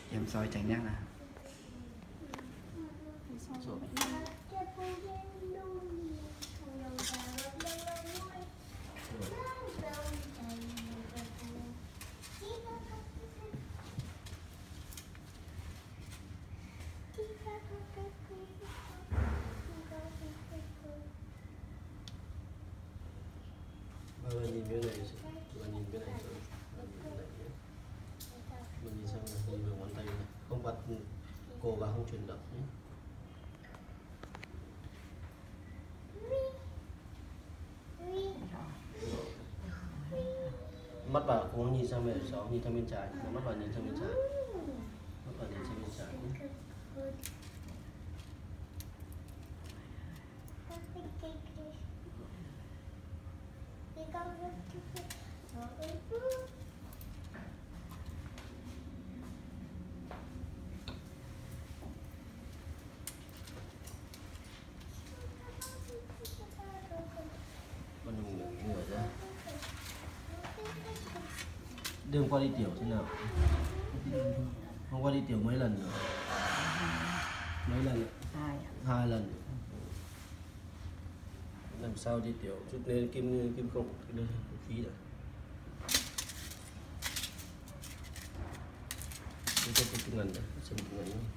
Em soi tránh nét nào. Và nhìn bên này, và nhìn bên này, mình nhìn sang này, nhìn vào ngón tay này, không vặt cổ và không chuyển động nhé. Mắt vào cũng nhìn sang bên phải, nhìn sang bên trái, mắt vào nhìn sang bên trái, mắt vào nhìn sang bên trái nhé. Con ngửa ra. Đêm qua đi tiểu thế nào? Hôm qua đi tiểu mấy lần nữa? Mấy lần? Hai lần. Làm sao đi tiểu? Chút lên kim không đây khí đã. Đây cho cái ngần đấy, xem cái ngần này.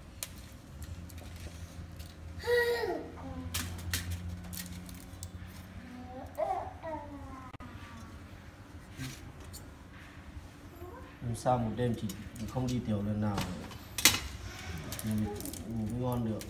Làm sao một đêm chỉ không đi tiểu lần nào ngủ mới ngon được.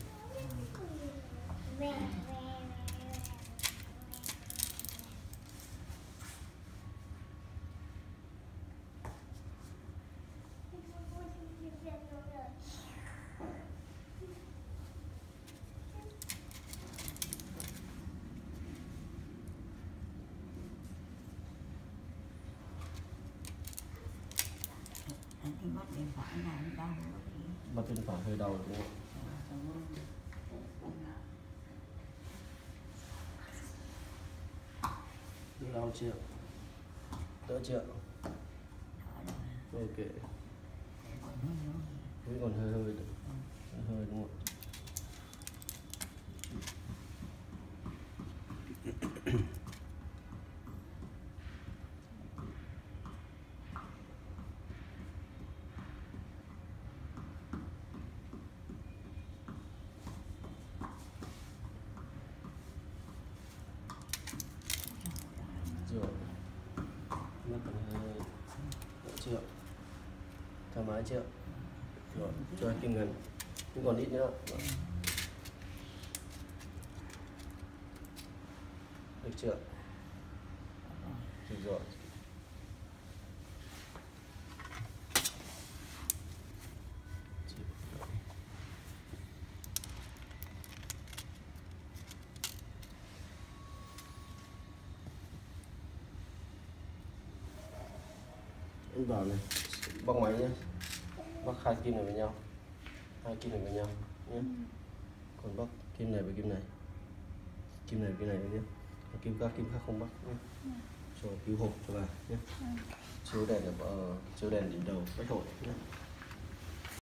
Mắt bên phải này đau. Mắt bên phải hơi đau đúng không? Đau chưa? Đỡ chưa? Ok. Vẫn còn hơi hơi đúng không? Rồi. Mắt còn hơi đỡ chưa? Thoải mái chưa? Rồi, cho kim ngân. Cũng còn ít nữa. Rồi. Được chưa? Được rồi. Em vào này, bóc máy nhé, bóc hai kim này với nhau, hai kim này với nhau nhé. Còn bóc kim này với kim này nhé. Kim các kim khác không bóc nhé. Cho cứu hộp cho vào nhé. Chiếu đèn đỉnh đầu bách hội nhé.